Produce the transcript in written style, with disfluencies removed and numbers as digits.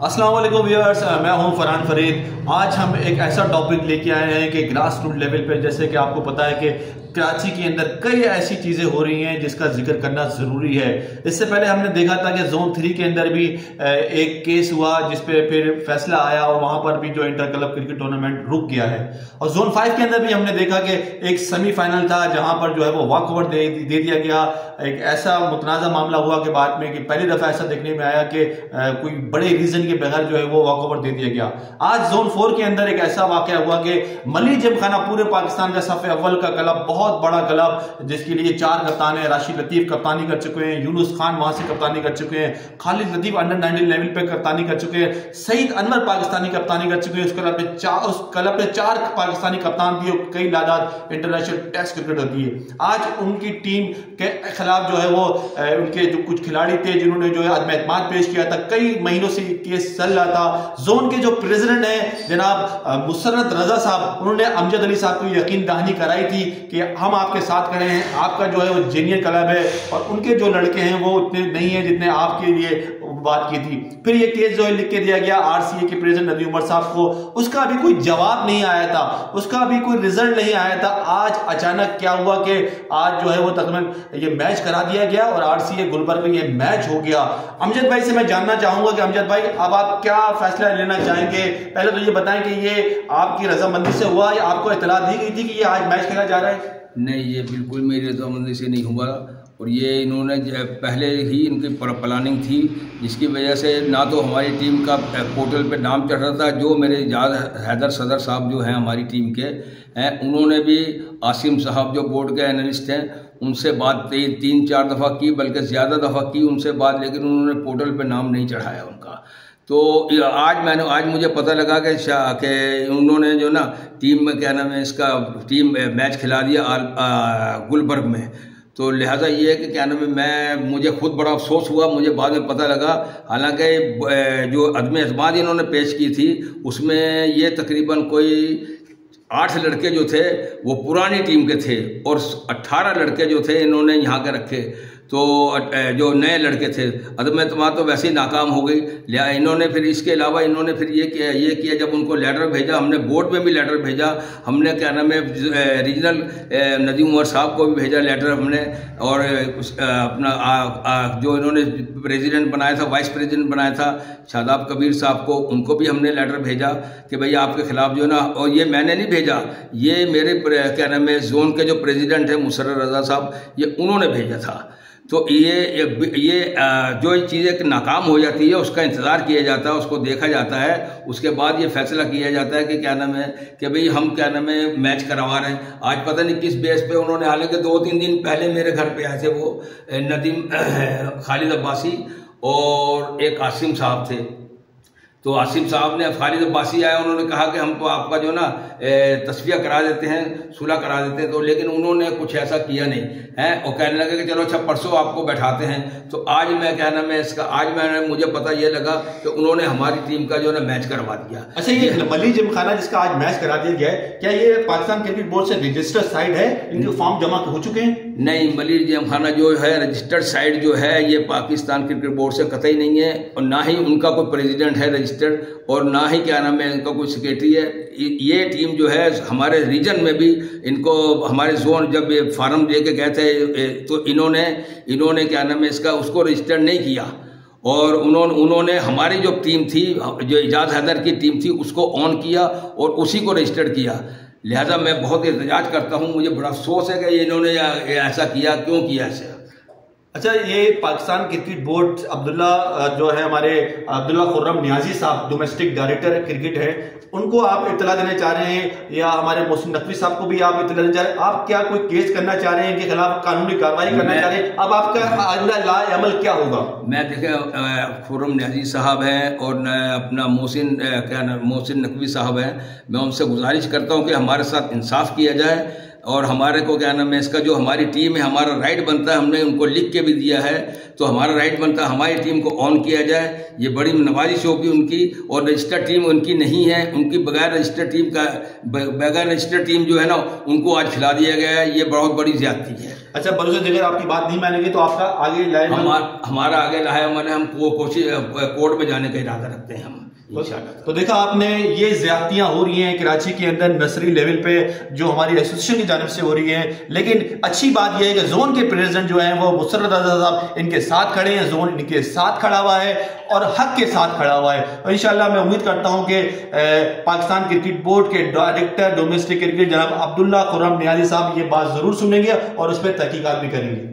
अस्सलाम वालेकुम व्यूअर्स, मैं हूं फरहान फरीद। आज हम एक ऐसा टॉपिक लेके आए हैं कि ग्रास रूट लेवल पे, जैसे कि आपको पता है कि कराची के अंदर कई ऐसी चीज़ें हो रही हैं जिसका जिक्र करना ज़रूरी है। इससे पहले हमने देखा था कि जोन 3 के अंदर भी एक केस हुआ जिस पे फिर फैसला आया और वहां पर भी जो इंटर क्लब क्रिकेट टूर्नामेंट रुक गया है। और जोन 5 के अंदर भी हमने देखा कि एक सेमीफाइनल था जहां पर जो है वो वॉकओवर दे दिया गया। एक ऐसा मुतनाज़ा मामला हुआ कि बाद में कि पहली दफ़ा ऐसा देखने में आया कि कोई बड़े रीजन के बगैर जो है वो वॉकओवर दे दिया गया। आज जोन 4 के अंदर एक ऐसा वाकया हुआ कि मली जिमखाना पूरे पाकिस्तान का सफ़े अव्वल का क्लब, बहुत बड़ा क्लब जिसके लिए 4 कप्तान है। राशिद लतीफ कप्तानी कर चुके हैं, यूनुस खान वहां से कप्तानी कर चुके हैं, खालिद लतीफ अंडर 19 लेवल पे कप्तानी कर चुके हैं, सईद अनवर पाकिस्तानी कप्तानी कर चुके हैं। उस क्लब पे 4 पाकिस्तानी कप्तान दिए, कई लादाद इंटरनेशनल टेस्ट क्रिकेटर दिए। आज उनकी टीम के खिलाफ जो है वो उनके जो कुछ खिलाड़ी थे जिन्होंने जो है अदम एतमाद पेश किया था। कई महीनों से केस चल रहा था। जोन के जो प्रेसिडेंट हैं जनाब मुसर्रत रजा साहब, उन्होंने अमजद अली साहब को यकीन दहानी कराई थी कि हम आपके साथ खड़े हैं, आपका जो है वो जेन्युइन क्लब है और उनके जो लड़के हैं वो उतने नहीं है जितने आपके लिए बात की थी। फिर ये केस जो है लिख के दिया गया आरसीए के प्रेसिडेंट नदी उमर साहब को। उसका अभी कोई जवाब नहीं आया था, उसका अभी कोई रिजल्ट नहीं आया था। आज अचानक क्या हुआ कि आज जो है वो तकरीबन ये मैच करा दिया गया और आरसीए गुलबर्ग में ये मैच हो गया। अमजद भाई से मैं जानना चाहूंगा कि अमजद भाई अब आप क्या फैसला लेना चाहेंगे? पहले तो ये बताएं कि ये आपकी रजामंदी से हुआ या आपको इतला दी गई थी कि ये आज मैच खेला जा रहा है? नहीं, ये बिल्कुल मेरी रजामंदी से नहीं हुआ और ये इन्होंने पहले ही इनकी प्लानिंग थी, जिसकी वजह से ना तो हमारी टीम का पोर्टल पे नाम चढ़ रहा था। जो मेरे याद हैदर सदर साहब जो हैं हमारी टीम के हैं, उन्होंने भी आसिम साहब जो बोर्ड के एनालिस्ट हैं उनसे बात 3-4 दफ़ा की, बल्कि ज़्यादा दफ़ा की उनसे बात, लेकिन उन्होंने पोर्टल पे नाम नहीं चढ़ाया उनका। तो आज मुझे पता लगा कि उन्होंने जो ना टीम में क्या नाम है इसका टीम मैच खिला दिया गुलबर्ग में। तो लिहाजा ये है कि क्या नाम है मुझे खुद बड़ा अफसोस हुआ, मुझे बाद में पता लगा। हालांकि जो अदम एतमाद इन्होंने पेश की थी उसमें ये तकरीबन कोई 8 लड़के जो थे वो पुरानी टीम के थे और 18 लड़के जो थे इन्होंने यहाँ के रखे। तो जो नए लड़के थे, अदम एतमाद तो वैसे ही नाकाम हो गई। इन्होंने फिर इसके अलावा इन्होंने फिर ये किया जब उनको लेटर भेजा, हमने बोर्ड में भी लेटर भेजा, हमने क्या नाम है रीजनल नदीम उमर साहब को भी भेजा लेटर हमने, और अपना जो इन्होंने प्रेसिडेंट बनाया था, वाइस प्रेसिडेंट बनाया था शादाब कबीर साहब को, उनको भी हमने लेटर भेजा कि भाई आपके खिलाफ जो है ना, और ये मैंने नहीं भेजा, ये मेरे क्या नाम है जोन के जो प्रेसिडेंट है मुसर्रत रजा साहब, ये उन्होंने भेजा था। तो ये जो चीज़ें नाकाम हो जाती है उसका इंतज़ार किया जाता है, उसको देखा जाता है, उसके बाद ये फैसला किया जाता है कि क्या नाम है कि भाई हम क्या नाम है मैच करवा रहे हैं। आज पता नहीं किस बेस पे उन्होंने, हालांकि 2-3 दिन पहले मेरे घर पे आए थे वो नदीम खालिद अब्बासी और एक आसिम साहब थे। तो आसिम साहब ने, खालिद अब्बासी आया, उन्होंने कहा कि हम तो आपका जो ना तस्फिया करा देते हैं, सुलह करा देते हैं, तो लेकिन उन्होंने कुछ ऐसा किया नहीं है और कहने लगे कि चलो अच्छा परसों आपको बैठाते हैं। तो आज मैं क्या नाम है इसका, मुझे पता ये लगा कि उन्होंने हमारी टीम का जो ना मैच करवा दिया। अच्छा, ये मली जिमखाना जिसका आज मैच करा दिया गया है, क्या ये पाकिस्तान क्रिकेट बोर्ड से रजिस्टर्ड साइट है? इनके फॉर्म जमा हो चुके हैं? नहीं, मली जिमखाना जो है रजिस्टर्ड साइट जो है ये पाकिस्तान क्रिकेट बोर्ड से कतई नहीं है और ना ही उनका कोई प्रेसिडेंट है रजिस्टर्ड और ना ही क्या नाम है इनका कोई सेक्रेटरी है। ये टीम जो है हमारे रीजन में भी इनको, हमारे जोन जब ये फार्म दे के गए थे तो इन्होंने क्या नाम है इसका उसको रजिस्टर नहीं किया और उन्होंने हमारी जो टीम थी, जो इजाज़ हैदर की टीम थी, उसको ऑन किया और उसी को रजिस्टर्ड किया। लिहाजा मैं बहुत एहतजाज करता हूँ, मुझे बड़ा अफसोस है कि इन्होंने ऐसा किया, क्यों किया ऐसा। अच्छा, ये पाकिस्तान क्रिकेट बोर्ड अब्दुल्ला जो है हमारे अब्दुल्ला खुर्रम नियाजी साहब डोमेस्टिक डायरेक्टर क्रिकेट है, उनको आप इत्तला देना चाह रहे हैं या हमारे मोहसिन नकवी साहब को भी आप इत्तला देना चाह रहे हैं? आप क्या कोई केस करना चाह रहे हैं, इनके खिलाफ कानूनी कार्रवाई करना चाह रहे हैं? अब आपका आइंदा लाए अमल क्या होगा? मैं देखें खुर्रम नियाजी साहब हैं और अपना मोहसिन नकवी साहब हैं, मैं उनसे गुजारिश करता हूँ कि हमारे साथ इंसाफ किया जाए और हमारे को क्या नाम है इसका जो हमारी टीम है, हमारा राइट बनता है, हमने उनको लिख के भी दिया है, तो हमारा राइट बनता है हमारी टीम को ऑन किया जाए। ये बड़ी नवाजिश होगी उनकी, और रजिस्टर्ड टीम उनकी नहीं है, उनकी बगैर रजिस्टर्ड टीम जो है ना उनको आज खिला दिया गया है, ये बहुत बड़ी ज्यादती है। अच्छा बलूच जिगर आपकी बात नहीं मानेंगे तो आपका आगे लाए हमारा आगे लाए मैंने हम कोशिश कोर्ट में जाने का इरादा रखते हैं हम। तो देखा आपने, ये ज्यादतियां हो रही हैं कराची के अंदर नर्सरी लेवल पे जो हमारी एसोसिएशन की जानिब से हो रही है, लेकिन अच्छी बात यह है कि जोन के प्रेसिडेंट जो हैं वो मुसर्रत रज़ा साहब इनके साथ खड़े हैं, जोन इनके साथ खड़ा हुआ है और हक के साथ खड़ा हुआ है। और इंशाल्लाह मैं उम्मीद करता हूं कि पाकिस्तान क्रिकेट बोर्ड के डायरेक्टर डोमेस्टिक क्रिकेट जनाब अब्दुल्ला खुर्रम नियाज़ी साहब ये बात जरूर सुनेंगे और उस पर तहकीकात भी करेंगे।